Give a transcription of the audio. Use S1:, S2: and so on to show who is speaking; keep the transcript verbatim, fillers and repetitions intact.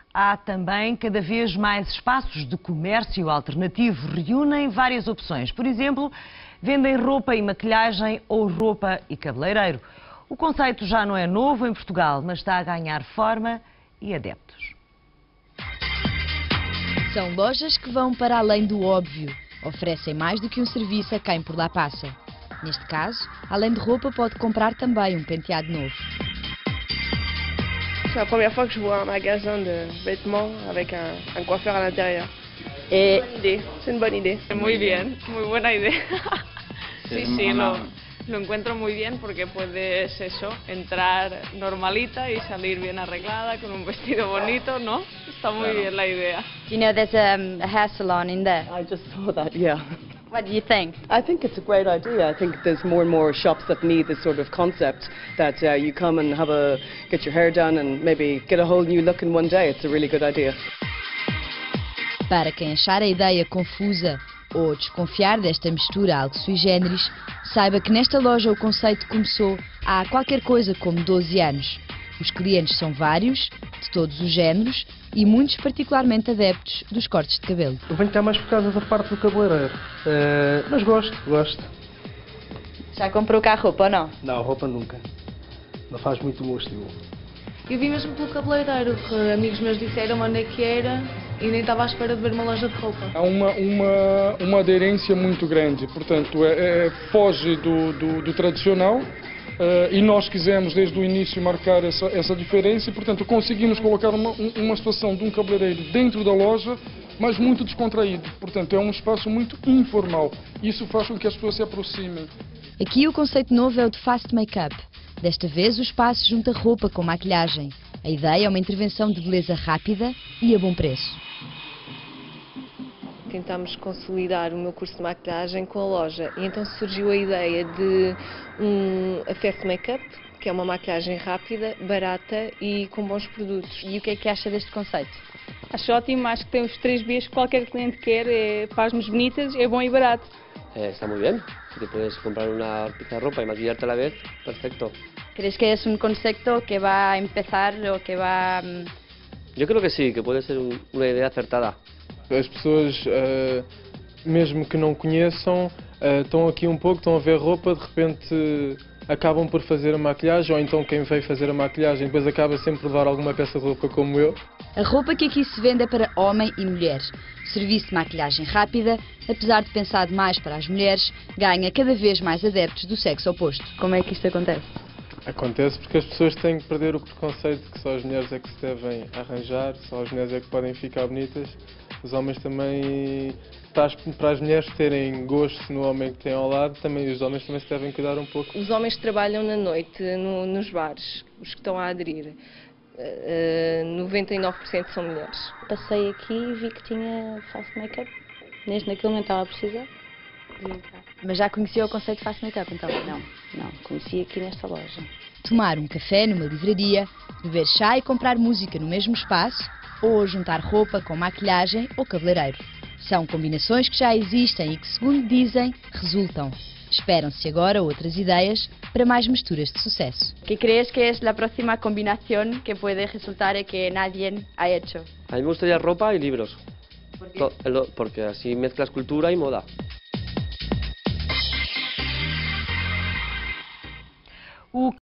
S1: Há também cada vez mais espaços de comércio alternativo, reúnem várias opções. Por exemplo, vendem roupa e maquilhagem ou roupa e cabeleireiro. O conceito já não é novo em Portugal, mas está a ganhar forma e adeptos.
S2: São lojas que vão para além do óbvio. Oferecem mais do que um serviço a quem por lá passa. Neste caso, além de roupa, pode comprar também um penteado novo.
S3: C'est la première fois que je vois un magasin de vêtements avec un, un coiffeur à l'intérieur.
S4: Et
S3: C'est une bonne idée.
S5: Muy bien, muy buena idea. Sí,
S6: Sí,
S5: sí,
S6: una-
S5: lo, lo encuentro muy bien porque puedes eso, entrar normalita y salir bien arreglada con un vestido bonito, ¿no? Está muy
S6: Claro.
S5: bien la idea.
S4: you know there's um, a hair salon in there.
S7: I just saw that, yeah.
S4: What do you think?
S7: I think it's a great idea. I think there's more and more shops that need this sort of concept, that uh, you come and have a, get your hair done and maybe get a whole new look in one day. It's a really good idea.
S2: Para quem achar a ideia confusa ou desconfiar desta mistura algo sui generis, saiba que nesta loja o conceito começou há qualquer coisa como doze anos. Os clientes são vários, de todos os géneros, e muitos particularmente adeptos dos cortes de cabelo.
S8: Eu venho cá mais por causa da parte do cabeleireiro, Eh, mas gosto, gosto.
S4: Já comprou cá roupa ou não?
S8: Não, roupa nunca. Não faz muito o meu estilo.
S9: Eu vim mesmo pelo cabeleireiro, que amigos meus disseram onde é que era e nem estava à espera de ver uma loja de roupa.
S10: Há uma, uma, uma aderência muito grande, portanto, é, é, foge do, do, do tradicional eh, e nós quisemos desde o início marcar essa, essa diferença e, portanto, conseguimos colocar uma, um- uma situação de um cabeleireiro dentro da loja, mas muito descontraído. Portanto, é um espaço muito informal. Isso faz com que as pessoas se aproximem.
S2: Aqui o conceito novo é o de fast make-up. Desta vez o espaço junta roupa com maquilhagem. A ideia é uma intervenção de beleza rápida e a bom preço.
S3: Tentámos consolidar o meu curso de maquilhagem com a loja e então surgiu a ideia de um a Fast Makeup, que é uma maquilhagem rápida, barata e com bons produtos.
S4: E o que é que acha deste conceito?
S5: Acho ótimo, acho que tem os três Bs que qualquer cliente quer, é, faz-nos bonitas, é bom e barato.
S11: Eh, está muy bien. Si te puedes comprar una pieza de ropa y maquillarte a la vez, perfecto.
S4: ¿Crees que es un concepto que va a empezar o que va... mm,
S11: Yo creo que sí, que puede ser un- una idea acertada.
S8: As pessoas, eh, mesmo que não conheçam, eh, estão aqui um pouco, estão a ver roupa, de repente acabam por fazer a maquilhagem, ou então quem veio fazer a maquilhagem depois acaba sempre por levar alguma peça de roupa como eu.
S2: A roupa que aqui se vende é para homem e mulher. O serviço de maquilhagem rápida, apesar de pensado mais para as mulheres, ganha cada vez mais adeptos do sexo oposto.
S4: Como é que isto acontece?
S8: Acontece porque as pessoas têm que perder o preconceito de que só as mulheres é que se devem arranjar, só as mulheres é que podem ficar bonitas. Os homens também, para as, para as mulheres terem gosto no homem que têm ao lado, também os homens também se devem cuidar um pouco.
S3: Os homens que trabalham na noite no- nos bares, os que estão a aderir, eh, noventa e nove por cento são mulheres.
S12: Passei aqui e vi que tinha fast make-up. Neste naquele momento estava a precisar. Vim cá.
S4: Mas já conhecia o conceito de fast make-up, então?
S12: Não, não, conheci aqui nesta loja.
S2: Tomar um café numa livraria, beber chá e comprar música no mesmo espaço, ou juntar roupa com maquilhagem ou cabeleireiro. São combinações que já existem e que, segundo dizem, resultam. Esperam-se agora outras ideias para mais misturas de sucesso.
S4: ¿Qué crees que es la próxima combinación que puede resultar y que nadie ha hecho?
S11: A mí me gustaría ropa y libros. To- lo- Porque así mezclas cultura y moda.
S1: O